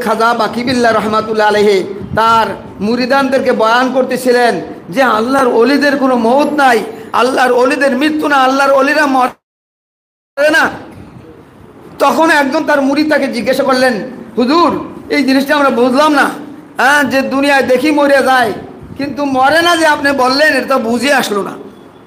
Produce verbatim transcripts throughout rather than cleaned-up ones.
খাজা বাকি বিল্লাহ রহমাতুল্লাহ আলাইহি তার মুরিদানদেরকে বয়ান করতেছিলেন যে আল্লাহর ওলিদের কোনো মওত নাই, আল্লাহর ওলিদের মৃত্যু না, আল্লাহর ওলিরা মরে না। তখন একজন তার মুরিদ তাকে জিজ্ঞাসা করলেন, হুজুর এই জিনিসটা আমরা বুঝলাম না, হ্যাঁ যে দুনিয়ায় দেখি মরে যায় কিন্তু মরে না, যে আপনি বললেন এটা তো বুঝে আসলো না।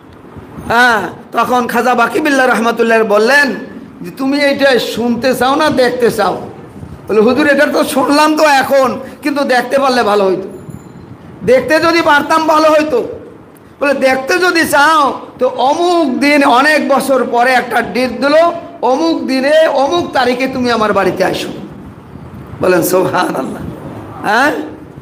হ্যাঁ, তখন খাজা বাকি বিল্লাহ রহমাতুল্লাহ বললেন যে তুমি এইটা শুনতে চাও না দেখতে চাও? বলে হুজুর এটা তো শুনলাম তো এখন, কিন্তু দেখতে পারলে ভালো হইতো। দেখতে যদি পারতাম ভালো হইতো। বলে দেখতে যদি চাও তো অমুক দিন অনেক বছর পরে একটা ডেট দিল, অমুক দিনে অমুক তারিখে তুমি আমার বাড়িতে আসো। বলেন সুবহানাল্লাহ। হ্যাঁ,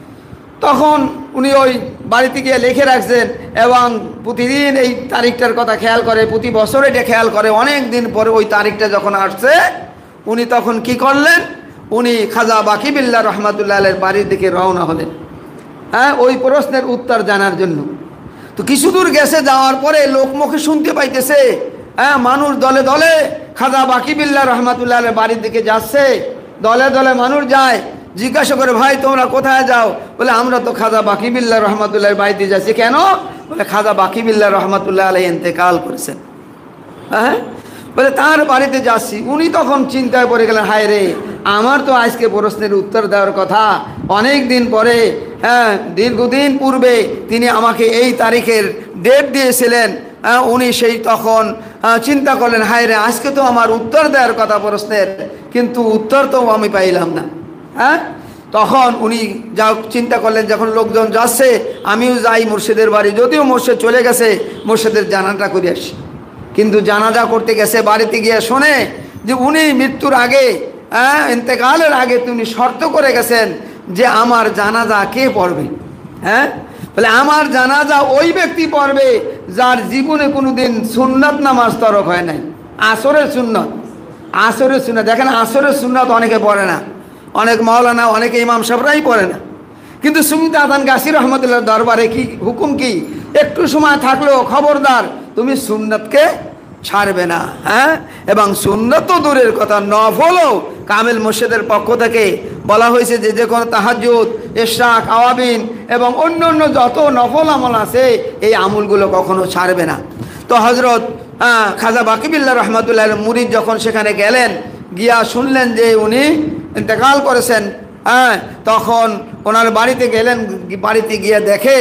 তখন উনি ওই বাড়িতে গিয়ে লিখে রাখছেন এবং প্রতিদিন এই তারিখটার কথা খেয়াল করে, প্রতি বছর এটা খেয়াল করে। অনেক দিন পরে ওই তারিখটা যখন আসছে, উনি তখন কি করলেন, উনি খাজা বাকি বিল্লাহ রহমাতুল্লাহ আলাইহির বাড়ির দিকে রওনা হলেন, হ্যাঁ ওই প্রশ্নের উত্তর জানার জন্য। তো কিছু দূর গেছে, যাওয়ার পরে লোকমুখে শুনতে পাইতেছে, হ্যাঁ মানুষ দলে দলে খাজা বাকি বিল্লাহ রহমাতুল্লাহ আলাইহির বাড়ির দিকে যাচ্ছে, দলে দলে মানুষ যায়। জিজ্ঞাসা করে, ভাই তোমরা কোথায় যাও? বলে আমরা তো খাজা বাকি বিল্লাহ রহমাতুল্লাহ বাড়িতে যাচ্ছি। কেন? বলে খাজা বাকি বিল্লাহ রহমাতুল্লাহ আলাইহি ইন্তেকাল করেছেন। হ্যাঁ, বলে তার বাড়িতে যাচ্ছি। উনি তখন চিন্তায় পড়ে গেলেন, হায় রে, আমার তো আজকে প্রশ্নের উত্তর দেওয়ার কথা, অনেক দিন পরে, হ্যাঁ দীর্ঘদিন পূর্বে তিনি আমাকে এই তারিখের ডেট দিয়েছিলেন। হ্যাঁ, উনি সেই তখন চিন্তা করলেন, হায় রে, আজকে তো আমার উত্তর দেওয়ার কথা প্রশ্নের, কিন্তু উত্তর তো আমি পাইলাম না। হ্যাঁ, তখন উনি যা চিন্তা করলেন, যখন লোকজন যাচ্ছে আমিও যাই মুর্শিদের বাড়ি, যদিও মুর্শিদ চলে গেছে, মুর্শিদের জানাজা করে আসি। কিন্তু জানাজা করতে গেছে, বাড়িতে গিয়ে শোনে যে উনি মৃত্যুর আগে, হ্যাঁ ইন্তেকালের আগে তিনি শর্ত করে গেছেন যে আমার জানাজা কে পড়বে। হ্যাঁ, বলে আমার জানাজা ওই ব্যক্তি পড়বে যার জীবনে কোনো দিন সুন্নাত নামাজ তরক হয় নাই। আসরের সুন্নত, আসরের সুন্নত দেখেন, আসরের সুন্নত অনেকে পড়ে না, অনেক মাওলানা, অনেকে ইমাম সাহেবরাই পড়ে না। কিন্তু সুন্নিত আদান গাছি রহমতুল্লাহ দরবারে কি হুকুম, কি একটু সময় থাকলেও খবরদার তুমি সুন্নতকে ছাড়বে না। হ্যাঁ, এবং সুন্নত তো দূরের কথা, নফলও কামিল মুর্শিদের পক্ষ থেকে বলা হয়েছে যে যে কোনো তাহাজ্জুদ, ইশরাক, আওয়াবিন এবং অন্য অন্য যত নফল আমল আছে এই আমলগুলো কখনো ছাড়বে না। তো হজরত খাজা বাকি বিল্লাহ রহমাতুল্লাহ মুরিদ যখন সেখানে গেলেন, গিয়া শুনলেন যে উনি ইন্তেকাল করেছেন, হ্যাঁ তখন ওনার বাড়িতে গেলেন। বাড়িতে গিয়ে দেখে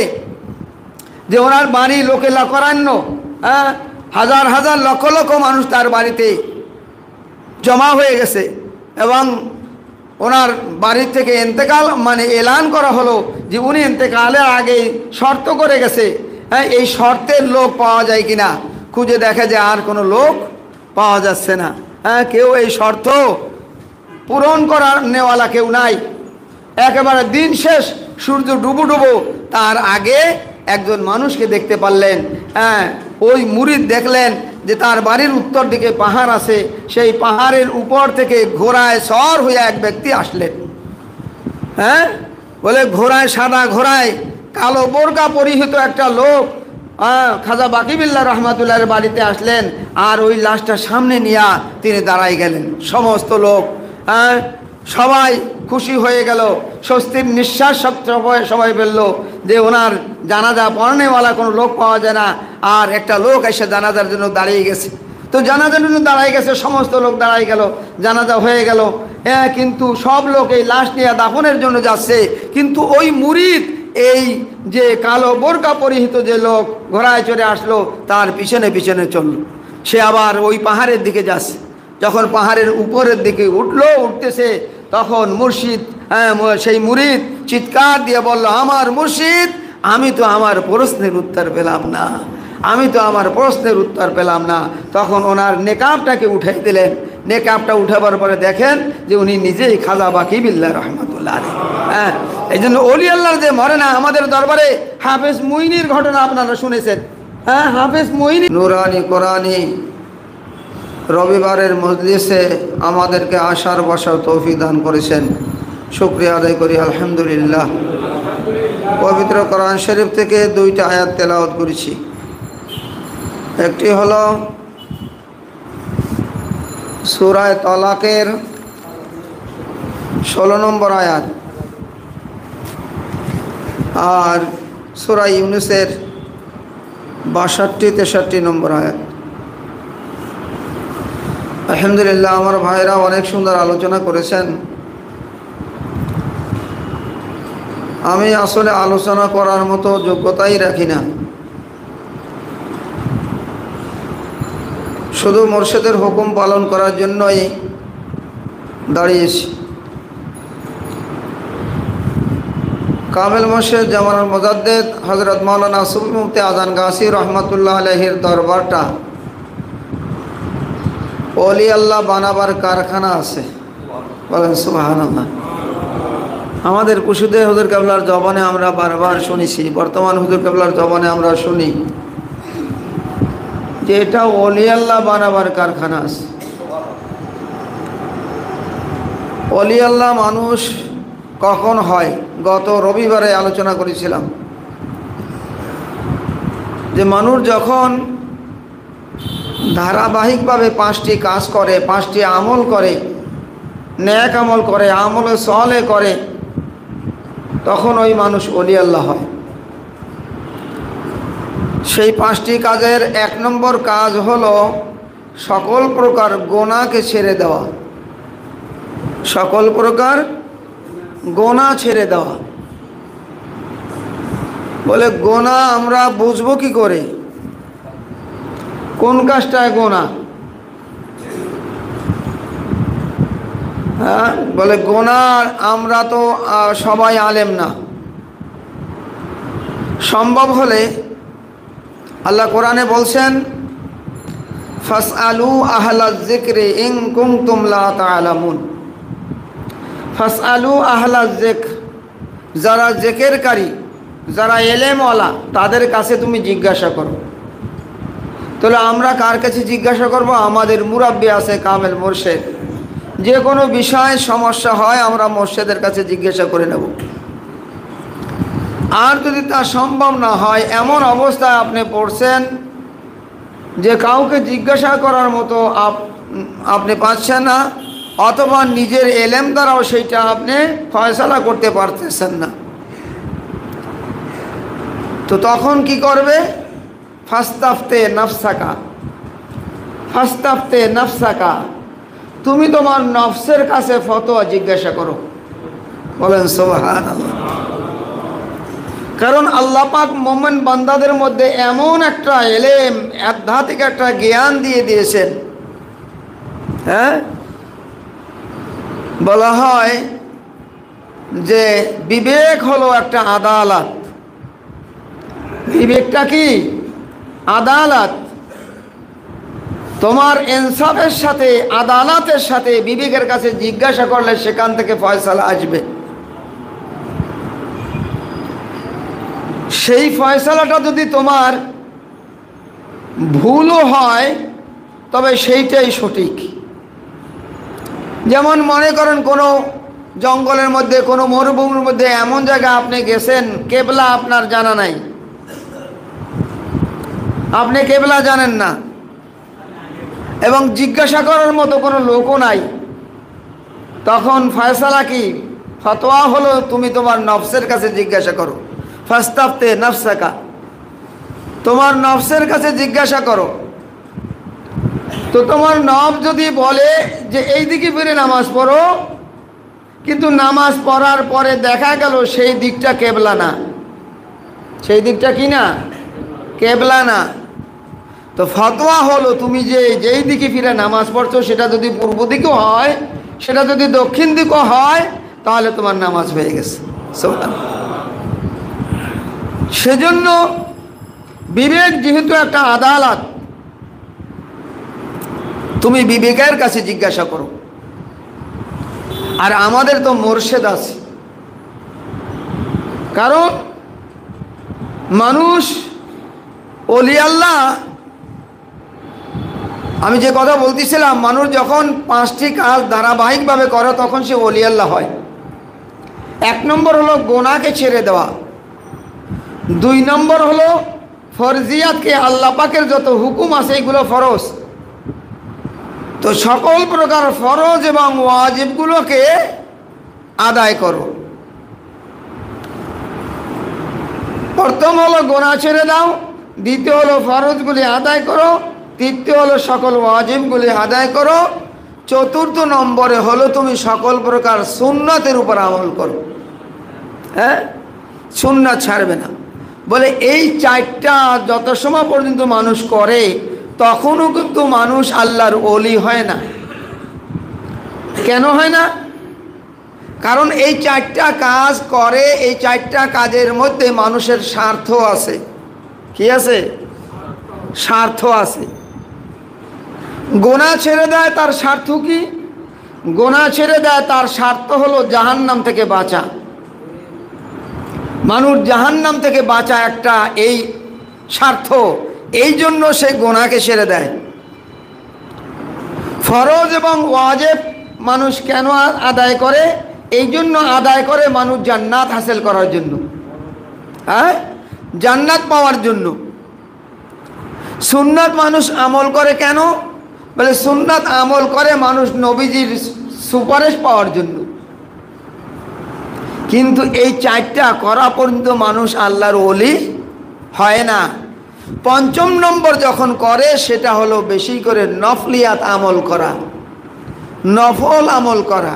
যে ওনার বাড়ি লোকে লকরান্য, হ্যাঁ হাজার হাজার লক্ষ লক্ষ মানুষ তার বাড়িতে জমা হয়ে গেছে এবং ওনার বাড়ি থেকে ইন্তেকাল মানে এলান করা হলো যে উনি ইন্তেকালের আগে শর্ত করে গেছে। হ্যাঁ, এই শর্তের লোক পাওয়া যায় কিনা খুঁজে দেখা যায় আর কোনো লোক পাওয়া যাচ্ছে না। হ্যাঁ, কেউ এই শর্ত পূরণ করার নেওয়ালা কেউ নাই। একেবারে দিন শেষ, সূর্য ডুবো ডুবো তার আগে একজন মানুষকে দেখতে পারলেন। হ্যাঁ, ওই মুরিদ দেখলেন যে তার বাড়ির উত্তর দিকে পাহাড় আছে, সেই পাহাড়ের উপর থেকে ঘোড়ায় সওয়ার হয়ে এক ব্যক্তি আসলেন। হ্যাঁ, বলে ঘোড়ায়, সাদা ঘোড়ায় কালো বোরকা পরিহিত একটা লোক খাজা বাকি বিল্লাহ রহমাতুল্লাহর বাড়িতে আসলেন, আর ওই লাশটা সামনে নিয়ে তিনি দাঁড়াই গেলেন। সমস্ত লোক, হ্যাঁ সবাই খুশি হয়ে গেল, স্বস্তির নিঃশ্বাস সবাই সবাই ফেলল যে ওনার জানাজা পড়ানেওয়ালা কোনো লোক পাওয়া যায় না, আর একটা লোক এসে জানাজার জন্য দাঁড়িয়ে গেছে। তো জানাজার জন্য দাঁড়াই গেছে, সমস্ত লোক দাঁড়াই গেল, জানাজা হয়ে গেল। হ্যাঁ, কিন্তু সব লোক এই লাশ নিয়ে দাফনের জন্য যাচ্ছে, কিন্তু ওই মুরিদ এই যে কালো বোরকা পরিহিত যে লোক ঘোড়ায় চড়ে আসলো তার পিছনে পিছনে চলল। সে আবার ওই পাহাড়ের দিকে যাচ্ছে। যখন পাহাড়ের উপরের দিকে উঠলো, উঠতেছে, তখন মুর্শিদ, হ্যাঁ সেই মুরিদ চিৎকার দিয়ে বলল, আমার মুর্শিদ, আমি তো আমার প্রশ্নের উত্তর পেলাম না, আমি তো আমার প্রশ্নের উত্তর পেলাম না। তখন ওনার নেকাবটাকে উঠাই দিলেন। নেকাবটা উঠাবার পরে দেখেন যে উনি নিজেই খাজা বাকি বিল্লাহ রহমাতুল্লাহ আলাইহি। হ্যাঁ, এই জন্য অলি আল্লাহর যে মরে না, আমাদের দরবারে হাফেজ মুইনির ঘটনা আপনারা শুনেছেন। হ্যাঁ, হাফেজ মুইনি নুরানি কোরআনি রবিবারের মজলিসে আমাদেরকে আসার বসার তৌফিক দান করেছেন, শুকরিয়া আদায় করি আলহামদুলিল্লাহ। পবিত্র কোরআন শরীফ থেকে দুইটা আয়াত তেলাওয়াত করেছি। একটি হলো সূরা তালাকের ষোলো নম্বর আয়াত, আর সূরা ইউনূসের বাষট্টি তেষট্টি নম্বর আয়াত। আলহামদুলিল্লাহ, আমার ভাইরা অনেক সুন্দর আলোচনা করেছেন। আমি আসলে আলোচনা করার মতো যোগ্যতাই রাখি না, শুধু মুর্শিদের হুকুম পালন করার জন্যই দাঁড়িয়েছি। কামেল মুর্শিদ জামানুল মুজাদ্দিদ হযরত মাওলানা সুফি মুফতি আজান গাছি রহমাতুল্লাহ আলাইহির দরবারটা ওলি আল্লাহ বানাবার কারখানা আছে, বলেন সুবহানাল্লাহ। আমাদের পশুদে হুজুর কেবলার জবানে আমরা বারবার শুনেছি, বর্তমান হুজুর কেবলার জবানে আমরা শুনি যে এটা ওলি আল্লাহ বানাবার কারখানা আছে। ওলি আল্লাহ মানুষ কখন হয়, গত রবিবারে আলোচনা করেছিলাম যে মানুষ যখন ধারাবাহিকভাবে পাঁচটি কাজ করে, পাঁচটি আমল করে, নেক আমল করে, আমলে সলে করে, তখন ওই মানুষ ওলি আল্লাহ হয়। সেই পাঁচটি কাজের এক নম্বর কাজ হলো সকল প্রকার গোনাকে ছেড়ে দেওয়া, সকল প্রকার গোনা ছেড়ে দেওয়া। বলে গোনা আমরা বুঝবো কি করে, কোন কাজটায় গোনা? হ্যাঁ, বলে গোনা আমরা তো সবাই আলেম না। সম্ভব হলে আল্লাহ কোরআনে বলছেন ফাসআলু আহলাজ যিকরি ইন কুনতুম লা তা'লামুন। ফাসআলু আহলাজ যিকর, যারা জিকিরকারী, যারা এলেমওয়ালা, তাদের কাছে তুমি জিজ্ঞাসা করো। তাহলে আমরা কার কাছে জিজ্ঞাসা করব? আমাদের মুরাব্বি আছে কামেল মুর্শিদ। যে কোনো বিষয়ে সমস্যা হয় আমরা মুর্শিদের কাছে জিজ্ঞাসা করে নেব। আর যদি তা সম্ভব না হয়, এমন অবস্থায় আপনি পড়ছেন যে কাউকে জিজ্ঞাসা করার মতো আপনি পাচ্ছেন না, অথবা নিজের এলেম দ্বারাও সেইটা আপনি ফয়সালা করতে পারতেছেন না, তো তখন কি করবে? ফাস্তাফতে নাফসাকা, ফাস্তাফতে নাফসাকা, তুমি তোমার নফসের কাছে ফতোয়া জিজ্ঞাসা করো। বলেন সুবহানাল্লাহ। কারণ আল্লাহ পাক মুমিন বান্দাদের মধ্যে এমন একটা এলেম, আধ্যাত্মিক একটা জ্ঞান দিয়ে দিয়েছেন। হ্যাঁ, বলা হয় যে বিবেক হলো একটা আদালত। বিবেকটা কি? আদালত। তোমার ইনসাফের সাথে, আদালতের সাথে বিবেকের কাছে জিজ্ঞাসা করলে সেখান থেকে ফয়সালা আসবে। সেই ফয়সালাটা যদি তোমার ভুলও হয় তবে সেইটাই সঠিক। যেমন মনে করেন কোনো জঙ্গলের মধ্যে, কোনো মরুভূমির মধ্যে এমন জায়গা আপনি গেছেন, কেবলা আপনার জানা নাই, আপনি কেবলা জানেন না, এবং জিজ্ঞাসা করার মতো কোনো লোকও নাই, তখন ফয়সালা কি? ফতোয়া হলো তুমি তোমার নফসের কাছে জিজ্ঞাসা করো। ফাস্তাফতে নাফসাকা, তোমার নফসের কাছে জিজ্ঞাসা করো। তো তোমার নফস যদি বলে যে এই দিকে ফিরে নামাজ পড়ো, কিন্তু নামাজ পড়ার পরে দেখা গেল সেই দিকটা কেবলা না, সেই দিকটা কি না? কেবলা না, তো ফতোয়া হলো তুমি যে যেই দিকে ফিরে নামাজ পড়ছো সেটা যদি পূর্ব দিকেও হয়, সেটা যদি দক্ষিণ দিকও হয়, তাহলে তোমার নামাজ হয়ে গেছে। সেজন্য বিবেক যেহেতু একটা আদালত, তুমি বিবেকের কাছে জিজ্ঞাসা করো। আর আমাদের তো মুর্শিদ আছে, কারণ মানুষ ওলি আল্লাহ, আমি যে কথা বলতেছিলাম, মানুষ যখন পাঁচটি কাজ ধারাবাহিকভাবে করে তখন সে ওলি আল্লাহ হয়। এক নম্বর হলো গোনাকে ছেড়ে দেওয়া, দুই নম্বর হলো ফরজিয়াতকে, আল্লাহ পাকের যত হুকুম আছে এগুলো ফরজ, তো সকল প্রকার ফরজ এবং ওয়াজিবগুলোকে আদায় করো। প্রথম হলো গুনাহ ছেড়ে দাও, দ্বিতীয় হলো ফরজগুলি আদায় করো, তৃতীয় হলো সকল ওয়াজিবগুলি আদায় করো, চতুর্থ নম্বরে হলো তুমি সকল প্রকার সুন্নতের উপর আমল করো। হ্যাঁ, সুন্নাত ছাড়বে না। বলে এই চারটা যত সময় পর্যন্ত মানুষ করে তখনও কিন্তু মানুষ আল্লাহর ওলি হয় না। কেন হয় না? কারণ এই চারটা কাজ করে, এই চারটা কাজের মধ্যে মানুষের স্বার্থ আছে। কি আছে? স্বার্থ আছে। গুনাহ ছেড়ে দেয়, তার স্বার্থ কি? গুনাহ ছেড়ে দেয়, তার স্বার্থ হলো জাহান্নাম থেকে বাঁচা। মানুষ জাহান্নাম থেকে বাঁচা একটা এই স্বার্থ, এই জন্য সে গুনাহকে ছেড়ে দেয়। ফরজ এবং ওয়াজিব মানুষ কেন আদায় করে? এই জন্য আদায় করে মানুষ জান্নাত হাসিল করার জন্য, হ্যাঁ, জান্নাত পাওয়ার জন্য। সুন্নাত মানুষ আমল করে কেন? বলে সুন্নাত আমল করে মানুষ নবীজির সুপারিশ পাওয়ার জন্য। কিন্তু এই চারটা করা পর্যন্ত মানুষ আল্লাহর ওলি হয় না। পঞ্চম নম্বর যখন করে সেটা হলো বেশি করে নফলিয়াত আমল করা, নফল আমল করা।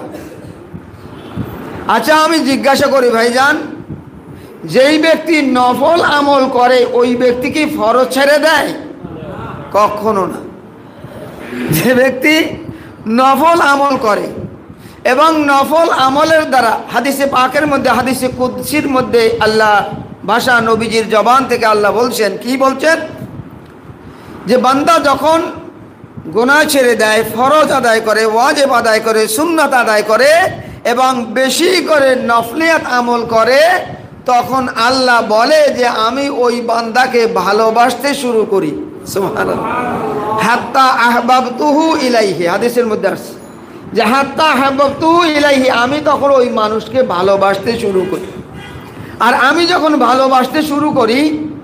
আচ্ছা, আমি জিজ্ঞাসা করি ভাইজান, যেই ব্যক্তি নফল আমল করে ওই ব্যক্তি কি ফরজ ছেড়ে দেয়? কখনো না। যে ব্যক্তি নফল আমল করে এবং নফল আমলের দ্বারা, হাদিসে পাকের মধ্যে, হাদিসে কুদসির মধ্যে আল্লাহ ভাষা নবীজির জবান থেকে আল্লাহ বলছেন, কি বলছেন? যে বান্দা যখন গুনাহ ছেড়ে দেয়, ফরজ আদায় করে, ওয়াজিব আদায় করে, সুন্নাত আদায় করে এবং বেশি করে নফলিয়াত আমল করে, তখন আল্লাহ বলে যে আমি ওই বান্দাকে ভালোবাসতে শুরু করি। সুবহানাল্লাহ। হাত্তা আহবাবতুহু ইলাইহি, হাদিসের মধ্যে আসছে যে হাত্তা আহবাবতুহু ইলাইহি, আমি তখন ওই মানুষকে ভালোবাসতে শুরু করি। আর আমি যখন ভালোবাসতে শুরু করি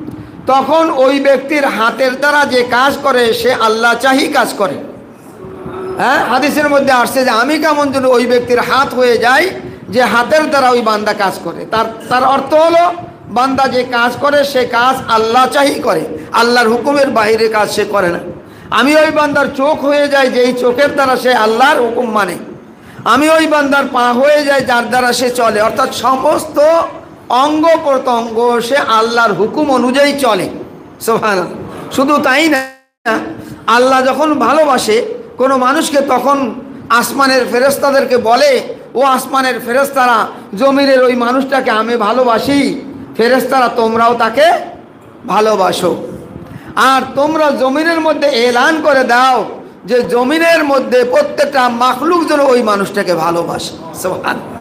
তখন ওই ব্যক্তির হাতের দ্বারা যে কাজ করে সে আল্লাহ চাহি কাজ করে। হ্যাঁ, হাদিসের মধ্যে আসছে যে আমি কেমন যেন ওই ব্যক্তির হাত হয়ে যাই যে হাতের দ্বারা ওই বান্দা কাজ করে। তার তার অর্থ হলো বান্দা যে কাজ করে সে কাজ আল্লাহ চাহি করে, আল্লাহর হুকুমের বাইরে কাজ সে করে না। আমি ওই বান্দার চোখ হয়ে যাই যেই চোখের দ্বারা সে আল্লাহর হুকুম মানে। আমি ওই বান্দার পা হয়ে যাই যার দ্বারা সে চলে। অর্থাৎ সমস্ত অঙ্গ প্রত্যঙ্গ সে আল্লাহর হুকুম অনুযায়ী চলে। সুবহানাল্লাহ। শুধু তাই না, আল্লাহ যখন ভালোবাসে কোনো মানুষকে তখন আসমানের ফেরেশতাদেরকে বলে, ও আসমানের ফেরেশতারা, জমিনের ওই মানুষটাকে আমি ভালোবাসি, ফেরেশতারা তোমরাও তাকে ভালোবাসো। আর তোমরা জমিনের মধ্যে এলান করে দাও যে জমিনের মধ্যে প্রত্যেকটা মাখলুক যেন ওই মানুষটাকে ভালোবাসে। সুবহানাল্লাহ।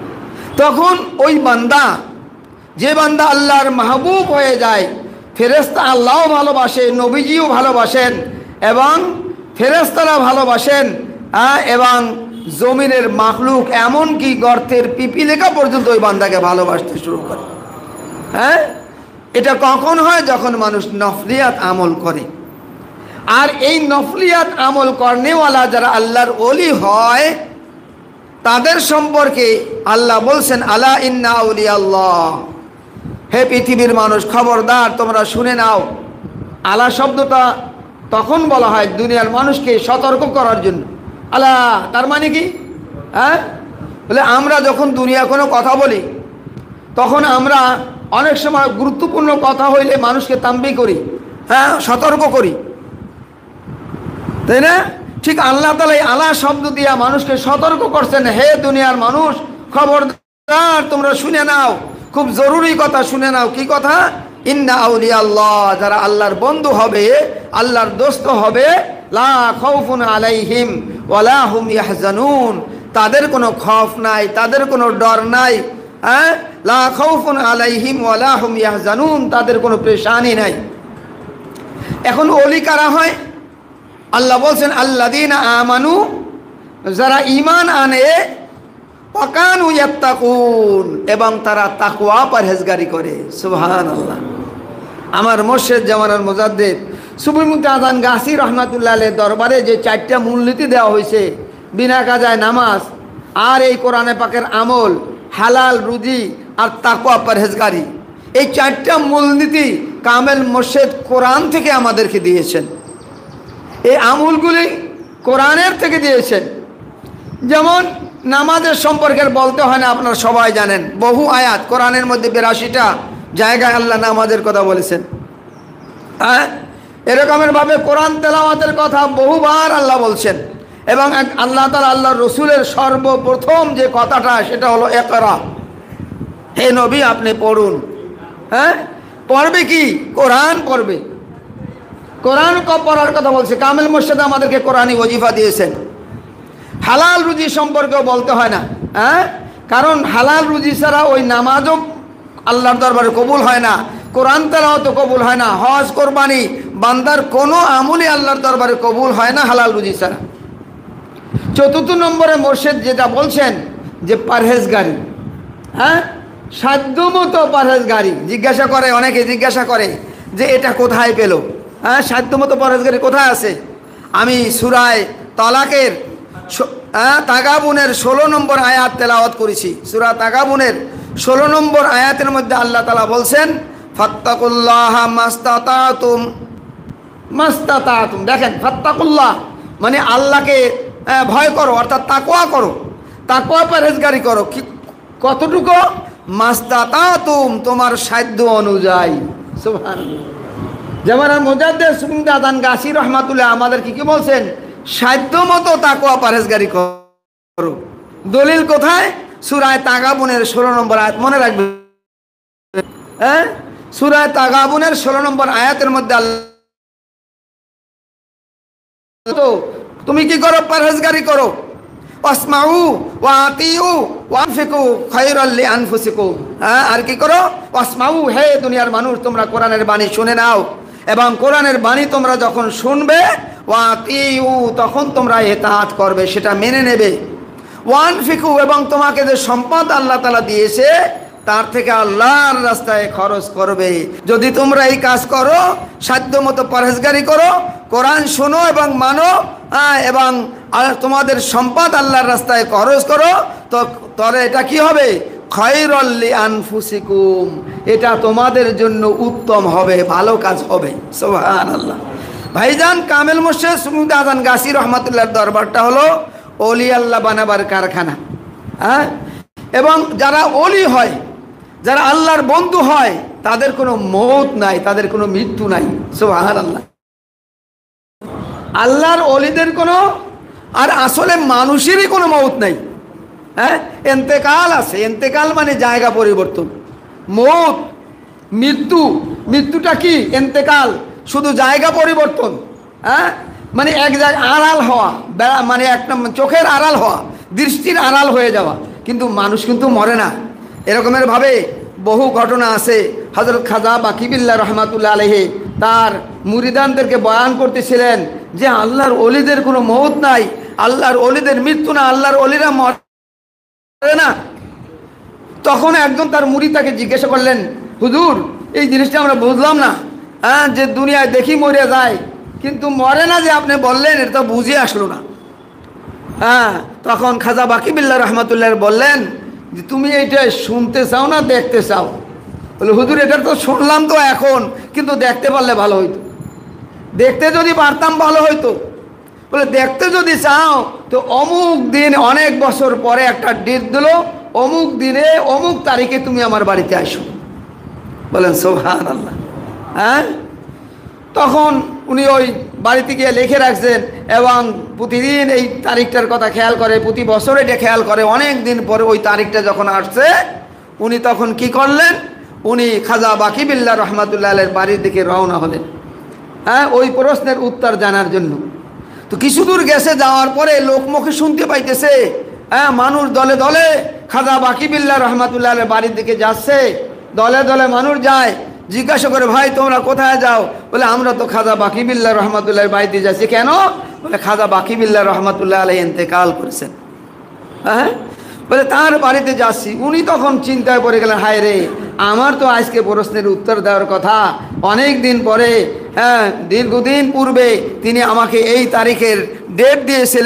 তখন ওই বান্দা, যে বান্দা আল্লাহর মাহবুব হয়ে যায়, ফেরেশতা আল্লাহও ভালোবাসে, নবীজিও ভালোবাসেন এবং ফেরেশতারা ভালোবাসেন, এবং জমিনের মাখলুক এমনকি গর্তের পিপিলিকা পর্যন্ত ওই বান্দাকে ভালোবাসতে শুরু করে। হ্যাঁ, এটা কখন হয়? যখন মানুষ নফলিয়াত আমল করে। আর এই নফলিয়াত আমল করনেওয়ালা যারা আল্লাহর ওলি হয় তাদের সম্পর্কে আল্লাহ বলছেন, আলা ইন্না আউলিয়া আল্লাহ, হে পৃথিবীর মানুষ খবরদার তোমরা শুনে নাও। আলা শব্দটা তখন বলা হয় দুনিয়ার মানুষকে সতর্ক করার জন্য। আলা তার মানে কি? হ্যাঁ, বলে আমরা যখন দুনিয়া কোনো কথা বলি তখন আমরা অনেক সময় গুরুত্বপূর্ণ কথা হইলে মানুষকে তাম্বি করি, হ্যাঁ, সতর্ক করি, তাই না? ঠিক আল্লাহ তাআলা এই আলা শব্দ দিয়া মানুষকে সতর্ক করছেন, হে দুনিয়ার মানুষ খবরদার তোমরা শুনে নাও, খুব জরুরি কথা শুনে নাও। কি কথা? ইন্না আউলিয়া আল্লাহ, যারা আল্লাহর বন্ধু হবে, আল্লাহর দোস্ত হবে, লা খাউফুন আলাইহিম ওয়ালা হুম ইয়াহজানুন, তাদের কোনো খৌফ নাই, তাদের কোনো ডর নাই। হ্যাঁ, লা খাউফুন আলাইহিম ওয়ালা হুম ইয়াহজানুন, তাদের কোনো পেরেশানি নাই। এখন ওলি কারা হয়? আল্লাহ বলছেন আল্লাযীনা আমানু, যারা ঈমান আনে, ওয়া কানু ইয়াত্তাকুন, এবং তারা তাকওয়া পরহেজগারি করে। সুবহানাল্লাহ। আমার মুর্শিদ জামানার মুজাদ্দিদ সুফি মুফতি আযান গাছি রহমাতুল্লাহ আলাইহির দরবারে যে চারটা মূলনীতি দেওয়া হয়েছে, বিনা কাজায় নামাজ, আর এই কোরআনে পাকের আমল, হালাল রুজি আর তাকওয়া পরহেজগারি, এই চারটা মূলনীতি কামেল মোর্শেদ কোরআন থেকে আমাদেরকে দিয়েছেন। এই আমলগুলি কোরআনের থেকে দিয়েছেন। যেমন নামাজের সম্পর্কে বলতে হয় না, আপনারা সবাই জানেন, বহু আয়াত কোরআনের মধ্যে বিরাশিটা জায়গায় আল্লাহ নামাজের কথা বলেছেন। হ্যাঁ, এরকমের ভাবে কোরআন তেলাওয়াতের কথা বহুবার আল্লাহ বলছেন। এবং আল্লাহ তাআলা আল্লাহ রসুলের সর্বপ্রথম যে কথাটা সেটা হলো ইকরা, হে নবী আপনি পড়ুন। হ্যাঁ, পড়বে কি? কোরআন পড়বে। কোরআন পড়ার কথা বলছে। কামেল মোর্শেদ আমাদেরকে কোরআনই ওজিফা দিয়েছেন। হালাল রুজি সম্পর্কেও বলতে হয় না। হ্যাঁ, কারণ হালাল রুজি ছাড়া ওই নামাজও আল্লাহর দরবারে কবুল হয় না, কোরআন তেলাওয়াতও কবুল হয় না, হজ কোরবানি বান্দার কোনো আমলই আল্লাহর দরবারে কবুল হয় না হালাল রুজি ছাড়া। চতুর্থ নম্বরে মোর্শেদ যেটা বলছেন যে পরহেজগারি। হ্যাঁ, সাধ্যমতো পরহেজগারি। জিজ্ঞাসা করে, অনেকে জিজ্ঞাসা করে যে এটা কোথায় পেল? হ্যাঁ, সাধ্যমতো পরহেজগারি কোথায় আছে? আমি সূরায়ে তালাকের হ্যাঁ তাগাবুনের ষোলো নম্বর আয়াত তেলাওয়াত করেছি। সূরা তাগাবুনের ষোলো নম্বর আয়াতের মধ্যে আল্লাহ তাআলা বলছেন ফাত্তাকুল্লাহা মাস্তাতাতুম। মাস্তাতাতুম, দেখেন, ফাত্তাকুল্লাহ মানে আল্লাহকে ভয় করো, অর্থাৎ তাকওয়া করো, তাকওয়া পরহেজগারি করো। কি কতটুকু? মাস্তাতাতুম, তোমার সাধ্য অনুযায়ী। সুবহানাল্লাহ। যেমন মুজাদ্দিদ সুন্নাত আদান গাছি রহমাতুল্লাহ আমাদের কি কি বলছেন? সাধ্য মতো তাকওয়া পরহেজগারি করো। দলিল কোথায়? সূরায়ে তাগাবুনের ষোলো নম্বর আয়াত, মনে রাখবেন। হ্যাঁ, সূরায়ে তাগাবুনের ষোলো নম্বর আয়াতের মধ্যে আল্লাহ তো তুমি কি করো? পরহেজগারি করো। ওয়াসমাউ ওয়া আতিউ ওয়া আনফিকু খায়রাল লিআনফুসিকুম। হ্যাঁ, আর কি করো? ওয়াসমাউ, হে দুনিয়ার মানুষ তোমরা কোরআনের বাণী শুনে নাও, এবং কোরআনের বাণী তোমরা যখন শুনবে, ওয়া আতিউ তখন তোমরা ইতাআত করবে, সেটা মেনে নেবে। ওয়া আনফিকু, এবং তোমাকে যে সম্পদ আল্লাহ তাআলা দিয়েছে তার থেকে আল্লাহর রাস্তায় খরচ করবে। যদি তোমরা এই কাজ করো, সাধ্যমতো পরহেজগারি করো, কোরআন শোনো এবং মানো, এবং তোমাদের সম্পদ আল্লাহর রাস্তায় খরচ করো, তো তবে এটা কি হবে? খায়রাল লিআনফুসিকুম, এটা তোমাদের জন্য উত্তম হবে, ভালো কাজ হবে। সুবহানাল্লাহ। ভাইজান, কামেল মোর্শেদ সুন্নাত আদান গাছি রহমাতুল্লাহর দরবারটা হলো ওলি আল্লাহ বানাবার কারখানা। হ্যাঁ, এবং যারা ওলি হয়, যারা আল্লাহর বন্ধু হয়, তাদের কোনো মৌত নাই, তাদের কোনো মৃত্যু নাই। সুবহানাল্লাহ। আল্লাহর ওলিদের কোনো, আর আসলে মানুষেরই কোনো মৌত নাই। হ্যাঁ, ইন্তেকাল আছে। ইন্তেকাল মানে জায়গা পরিবর্তন। মৌত, মৃত্যু, মৃত্যুটা কি? ইন্তেকাল, শুধু জায়গা পরিবর্তন। হ্যাঁ, মানে এক জায়গায় আড়াল হওয়া, মানে একটা চোখের আড়াল হওয়া, দৃষ্টির আড়াল হয়ে যাওয়া। কিন্তু মানুষ কিন্তু মরে না। এরকমের ভাবে বহু ঘটনা আছে। হযরত খাজা বাকিবিল্লাহ রহমাতুল্লাহ আলাইহি তার মুরিদানদেরকে বয়ান করতেছিলেন যে আল্লাহর ওলিদের কোনো মৌত নাই, আল্লাহর ওলিদের মৃত্যু না, আল্লাহর ওলিরা মরে না। তখন একজন তার মুরিদ তাকে জিজ্ঞাসা করলেন, হুজুর এই জিনিসটা আমরা বুঝলাম না। হ্যাঁ, যে দুনিয়ায় দেখি মরে যায় কিন্তু মরে না, যে আপনি বললেন, এটা তো বুঝে আসলো না। হ্যাঁ, তখন খাজা বাকিবিল্লাহ রহমাতুল্লাহ বললেন যে তুমি এইটা শুনতে চাও না দেখতে চাও? বলে, হুজুর এটা তো শুনলাম তো এখন, কিন্তু দেখতে পারলে ভালো হইতো। দেখতে যদি পারতাম ভালো হইতো। বলে, দেখতে যদি চাও তো অমুক দিন, অনেক বছর পরে একটা ডেট দিল, অমুক দিনে অমুক তারিখে তুমি আমার বাড়িতে আসো। বলেন সুবহানাল্লাহ। হ্যাঁ, তখন উনি ওই বাড়িতে গিয়ে লিখে রাখছেন এবং প্রতিদিন এই তারিখটার কথা খেয়াল করে, প্রতি বছর এটা খেয়াল করে। অনেক দিন পরে ওই তারিখটা যখন আসছে, উনি তখন কি করলেন? উনি খাজা বাকিবিল্লাহ রহমাতুল্লাহ আলাইহির বাড়ির দিকে রওনা হলেন। হ্যাঁ, ওই প্রশ্নের উত্তর জানার জন্য। তো কিছু দূর গেছে, যাওয়ার পরে লোকমুখে শুনতে পাইতেছে, হ্যাঁ, মানুষ দলে দলে খাজা বাকিবিল্লাহ রহমাতুল্লাহ আলাইহির বাড়ির দিকে যাচ্ছে। দলে দলে মানুষ যায়। জিজ্ঞাসা করে, ভাই তোমরা কোথায় যাও? বলে, আমরা তো খাজা বাকিবিল্লাহ রহমাতুল্লাহর বাড়িতে যাচ্ছি। কেন? বলে, খাজা বাকিবিল্লাহ রহমাতুল্লাহ আলাইহি ইন্তেকাল করেছেন। হ্যাঁ, বলে তার বাড়িতে যাচ্ছি। উনি তখন চিন্তায় পড়ে গেলেন, হায় রে, আমার তো আজকে প্রশ্নের উত্তর দেওয়ার কথা। অনেক দিন পরে, হ্যাঁ, দীর্ঘদিন পূর্বে তিনি আমাকে এই তারিখের ডেট দিয়েছিলেন,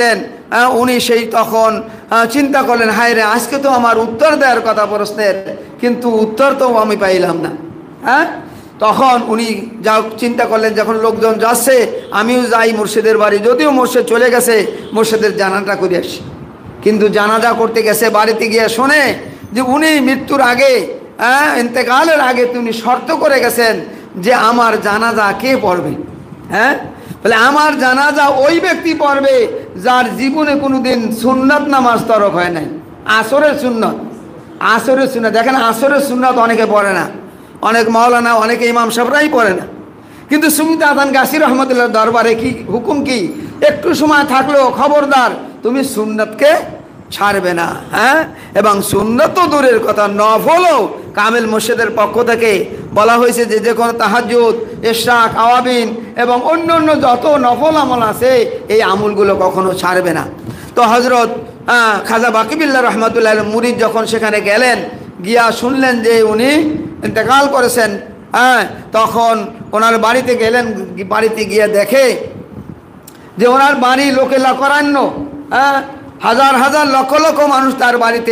উনি সেই তখন চিন্তা করলেন, হায় রে, আজকে তো আমার উত্তর দেওয়ার কথা প্রশ্নের, কিন্তু উত্তর তো আমি পাইলাম না। হ্যাঁ, তখন উনি যা চিন্তা করলেন, যখন লোকজন যাচ্ছে আমিও যাই মুর্শিদের বাড়ি, যদিও মুর্শিদ চলে গেছে, মুর্শিদের জানাজা করে আসি। কিন্তু জানাজা করতে গেছে, বাড়িতে গিয়ে শোনে যে উনি মৃত্যুর আগে, হ্যাঁ, ইন্তেকালের আগে তিনি শর্ত করে গেছেন যে আমার জানাজা কে পড়বে। হ্যাঁ, বলে আমার জানাজা ওই ব্যক্তি পড়বে যার জীবনে কোনোদিন সুন্নাত নামাজ তরক হয় নাই। আসরের সুন্নত, আসরের সুন্নত দেখেন, আসরের সুন্নত অনেকে পড়ে না, অনেক মাওলানা, অনেকে ইমাম সাহেবরাই পড়ে না। কিন্তু সুমিত আদান গাছি রহমতুল্লাহ দরবারে কি হুকুম, কি একটু সময় থাকলেও খবরদার তুমি সুন্নতকে ছাড়বে না। হ্যাঁ, এবং সুন্নত তো দূরের কথা, নফলও কামেল মুর্শিদের পক্ষ থেকে বলা হয়েছে যে যে কোনো তাহাজ্জুদ, ইশরাক, আওয়াবিন এবং অন্য অন্য যত নফল আমল আছে এই আমলগুলো কখনো ছাড়বে না। তো হজরত খাজা বাকিবিল্লাহ রহমতুল্লাহ মুরিদ যখন সেখানে গেলেন, গিয়া শুনলেন যে উনি ইন্তেকাল করেছেন, হ্যাঁ, তখন ওনার বাড়িতে গেলেন। বাড়িতে গিয়ে দেখে যে ওনার বাড়ি লোকে লকরান্য, হ্যাঁ, হাজার হাজার লক্ষ লক্ষ মানুষ তার বাড়িতে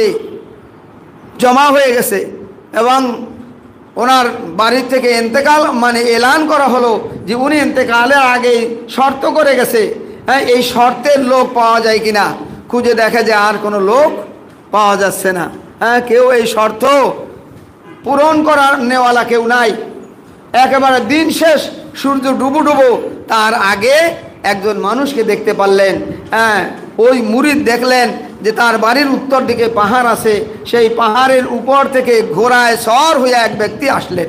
জমা হয়ে গেছে। এবং ওনার বাড়ি থেকে ইন্তেকাল মানে এলান করা হলো যে উনি ইন্তেকালের আগে শর্ত করে গেছে। হ্যাঁ, এই শর্তের লোক পাওয়া যায় কিনা খুঁজে দেখে যে আর কোনো লোক পাওয়া যাচ্ছে না। হ্যাঁ, কেউ এই শর্ত পূরণ করার নেওয়ালা কেউ নাই। একেবারে দিন শেষ, সূর্য ডুবো ডুবো তার আগে একজন মানুষকে দেখতে পারলেন। হ্যাঁ, ওই মুরিদ দেখলেন যে তার বাড়ির উত্তর দিকে পাহাড় আছে, সেই পাহাড়ের উপর থেকে ঘোড়ায় সওয়ার হয়ে এক ব্যক্তি আসলেন।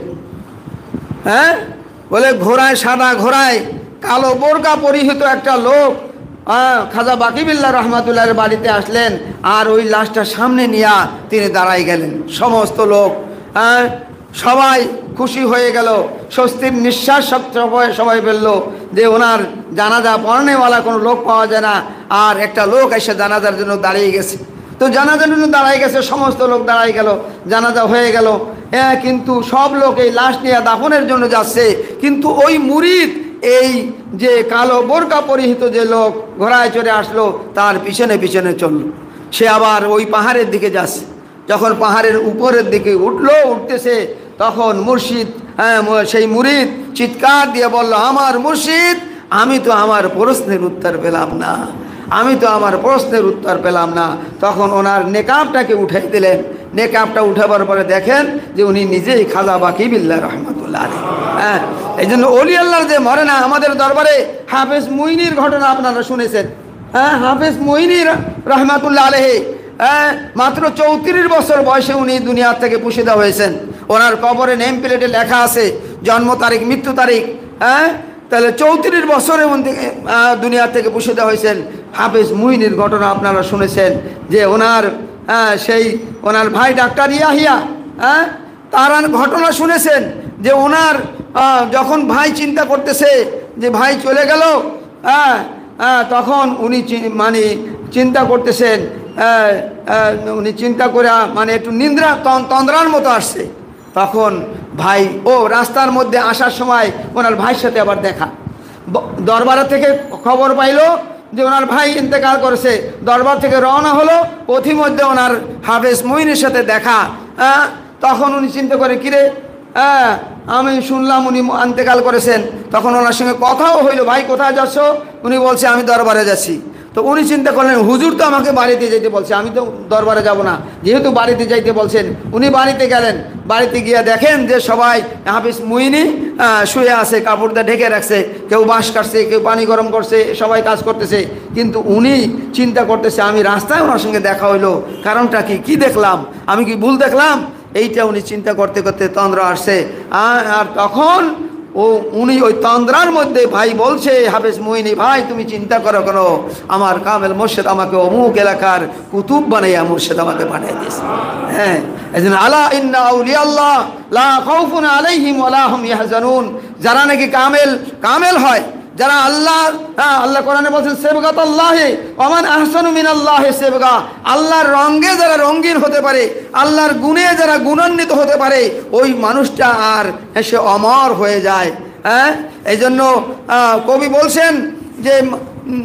হ্যাঁ, বলে ঘোড়ায়, সাদা ঘোড়ায় কালো বোরকা পরিহিত একটা লোক হ্যাঁ খাজা বাকিবিল্লাহ রহমাতুল্লাহর বাড়িতে আসলেন, আর ওই লাশটা সামনে নিয়ে তিনি দাঁড়াই গেলেন। সমস্ত লোক হ্যাঁ সবাই খুশি হয়ে গেল, স্বস্তির নিঃশ্বাস সবাই সবাই ফেললো যে ওনার জানাজা পড়ানেওয়ালা কোনো লোক পাওয়া যায় না, আর একটা লোক এসে জানাজার জন্য দাঁড়িয়ে গেছে। তো জানাজার জন্য দাঁড়াই গেছে, সমস্ত লোক দাঁড়াই গেল, জানাজা হয়ে গেল। হ্যাঁ, কিন্তু সব লোক এই লাশ নিয়ে দাফনের জন্য যাচ্ছে, কিন্তু ওই মুরিদ, এই যে কালো বোরকা পরিহিত যে লোক ঘোড়ায় চড়ে আসলো, তার পিছনে পিছনে চলল। সে আবার ওই পাহাড়ের দিকে যাচ্ছে। যখন পাহাড়ের উপরের দিকে উঠলো, উঠতেছে, তখন মুর্শিদ, হ্যাঁ, সেই মুরিদ চিৎকার দিয়ে বলল, আমার মুর্শিদ, আমি তো আমার প্রশ্নের উত্তর পেলাম না, আমি তো আমার প্রশ্নের উত্তর পেলাম না। তখন ওনার নেকাবটাকে উঠাই দিলেন। নেকাবটা উঠাবার পরে দেখেন যে উনি নিজেই খাজা বাকিবিল্লাহ রহমাতুল্লাহ আলাইহি। হ্যাঁ, এই জন্য অলি আল্লাহর যে মরে না, আমাদের দরবারে হাফেজ মুইনির ঘটনা আপনারা শুনেছেন। হ্যাঁ, হাফেজ মুইনি রহমাতুল্লাহ আলাইহি হ্যাঁ মাত্র চৌত্রিশ বছর বয়সে উনি দুনিয়া থেকে পুষিদা হয়েছেন। ওনার কবরে নেম প্লেটে লেখা আছে জন্ম তারিখ, মৃত্যু তারিখ। হ্যাঁ, তাহলে চৌত্রিশ বছরে উনি দুনিয়া থেকে পুষিদা হয়েছেন। হাফেজ মুইনির ঘটনা আপনারা শুনেছেন যে ওনার সেই ওনার ভাই ডাক্তার ইয়াহিয়া, হ্যাঁ, তার ঘটনা শুনেছেন যে ওনার যখন ভাই চিন্তা করতেছে যে ভাই চলে গেল, হ্যাঁ, তখন উনি মানে চিন্তা করতেছেন, উনি চিন্তা করে মানে একটু নিদ্রা তন্দ্রার মতো আসছে। তখন ভাই ও রাস্তার মধ্যে আসার সময় ওনার ভাইয়ের সাথে আবার দেখা, দরবার থেকে খবর পাইলো যে ওনার ভাই ইন্তেকাল করেছে। দরবার থেকে রওনা হলো, পথিমধ্যে ওনার হাফেজ মুইনের সাথে দেখা। হ্যাঁ, তখন উনি চিন্তা করে, কিরে, হ্যাঁ, আমি শুনলাম উনি ইন্তেকাল করেছেন। তখন ওনার সঙ্গে কথাও হইলো, ভাই কোথায় যাচ্ছ? উনি বলছে আমি দরবারে যাচ্ছি। তো উনি চিন্তা করলেন, হুজুর তো আমাকে বাড়িতে যেতে বলছে, আমি তো দরবারে যাব না, যেহেতু বাড়িতে যাইতে বলছেন। উনি বাড়িতে গেলেন। বাড়িতে গিয়ে দেখেন যে সবাই হাফিজ মুইনি শুয়ে আছে, কাপড়টা ঢেকে রাখছে, কেউ বাঁশ কাটছে, কেউ পানি গরম করছে, সবাই কাজ করতেছে। কিন্তু উনি চিন্তা করতেছে, আমি রাস্তায় ওনার সঙ্গে দেখা হইলো, কারণটা কি, কি দেখলাম, আমি কি ভুল দেখলাম? এইটা উনি চিন্তা করতে করতে তন্দ্রা আসছে। আর তখন ও উনি ওই তন্দ্রার মধ্যে ভাই বলছে, হাফেজ মুইনি, ভাই তুমি চিন্তা করো কেন, আমার কামেল মুর্শিদ আমাকে অমুক এলাকার কুতুব বানাইয়া মুর্শিদ আমাকে পাঠিয়ে দিয়েছে। হ্যাঁ, এজন্য আলা ইন্না আউলিয়া আল্লাহ লা খাউফুন আলাইহিম ওয়ালা হুম ইয়াহজানুন, যারা নাকি কামেল কামেল হয়, যারা আল্লাহ, হ্যাঁ, আল্লাহ কোরআনে বলছেন সেবগাতুল্লাহি ওয়া মান আহসানু মিনাল্লাহি সেবগা, আল্লাহর রঙে যারা রঙিন হতে পারে, আল্লাহর গুণে যারা গুণান্বিত হতে পারে, ওই মানুষটা আর সে অমর হয়ে যায়। হ্যাঁ, এই জন্য কবি বলছেন যে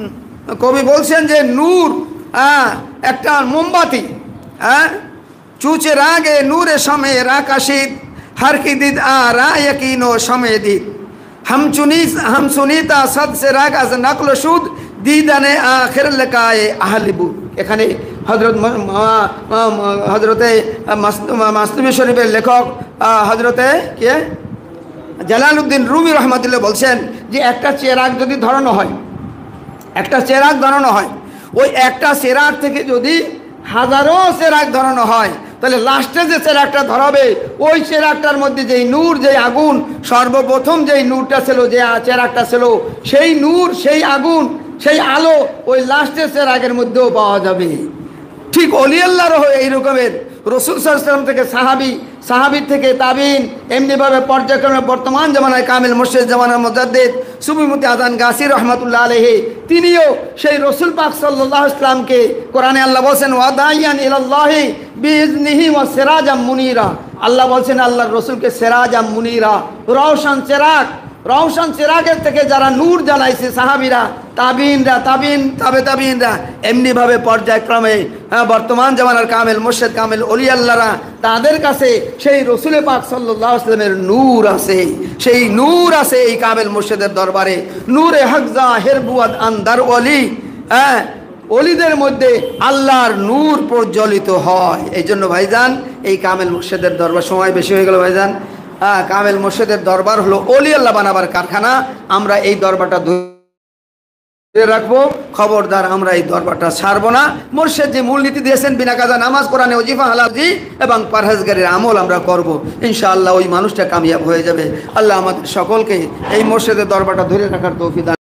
কবি বলছেন যে নূর হ্যাঁ একটা মোমবাতি, হ্যাঁ চুচে রাগে নূরে সমের আকাশিত हर की दीद आरा यकीनो समय दीद हम चुनी हम सुनीता सद से राग अज नकल शुद दीदाने आखिर लकाए आहलिबुद। এখানে হযরত হযরতে মাসনুবী শরীফের লেখক হযরতে কে জালালউদ্দিন রুমি রহমাতুল্লাহ বলছেন যে একটা চেরাগ যদি ধরানো হয়, একটা চেরাগ ধরানো হয়, ওই একটা চেরাগ থেকে যদি হাজারো চেরাগ ধরানো হয়, তাহলে লাস্টে যে চেরাগটা ধরাবে ওই চেরাগটার মধ্যে যেই নূর, যেই আগুন, সর্বপ্রথম যেই নূরটা ছিল, যে চেরাগটা ছিল, সেই নূর, সেই আগুন, সেই আলো ওই লাস্টের চেরাগের মধ্যেও পাওয়া যাবে। ঠিক অলি আল্লাহরও এই রকমের রসুল সাল্লাল্লাহু আলাইহি ওয়াসাল্লাম থেকে সাহাবি, সাহাবির থেকে তাবিন, এমনিভাবে পর্যায়ক্রমে বর্তমান জামানায় কামিল মুর্শিদ জামানার মুজাদ্দিদ সুফি মুফতি আজান গাসি রহমাতুল্লাহ আলাইহি, তিনিও সেই রসুল পাক সাল্লাল্লাহু আলাইহি ওয়াসাল্লামকে কোরআনে আল্লাহ বলছেন ওয়াদাইয়ান ইলাল্লাহি বিইজনিহি ওয়া সিরাজাম মুনীরা। আল্লাহ বলছেন আল্লাহর রসুলকে সিরাজাম মুনীরা, রওশন চেরাগ, রওশন চেরাগের থেকে যারা নূর জ্বালাইছে সাহাবিরা, তাবিনরা, তাবিন তাবে তাবিনরা, এমনিভাবে পর্যায়ক্রমে হ্যাঁ বর্তমান জামানার কামেল মুর্শিদ, কামেল অলি আল্লাহরা, তাদের কাছে সেই রসুল পাক সাল্লাল্লাহু আলাইহি ওয়াসাল্লামের নূর আছে, সেই নূর আছে এই কামেল মুর্শিদের দরবারে। নূরে হক জাহির বুয়াদ আন্দার অলি, হ্যাঁ অলিদের মধ্যে আল্লাহর নূর প্রজ্বলিত হয়। এই জন্য ভাইজান এই কামেল মুর্শিদের দরবার, সময় বেশি হয়ে গেল ভাইজান, হ্যাঁ কামেল মুর্শিদের দরবার হলো অলি আল্লাহ বানাবার কারখানা। আমরা এই দরবারটা ধরে রাখবো, খবরদার আমরা এই দরবারটা ছাড়বো না। মুর্শিদ যে মূলনীতি দিয়েছেন বিনা কাজা নামাজ, কোরআনে ওজিফা, হালাজি এবং পারহেজগারির আমল আমরা করব, ইনশাআল্লাহ ওই মানুষটা কামিয়াব হয়ে যাবে। আল্লাহ আমাদের সকলকে এই মুর্শিদের দরবারটা ধরে রাখার তৌফিক দান।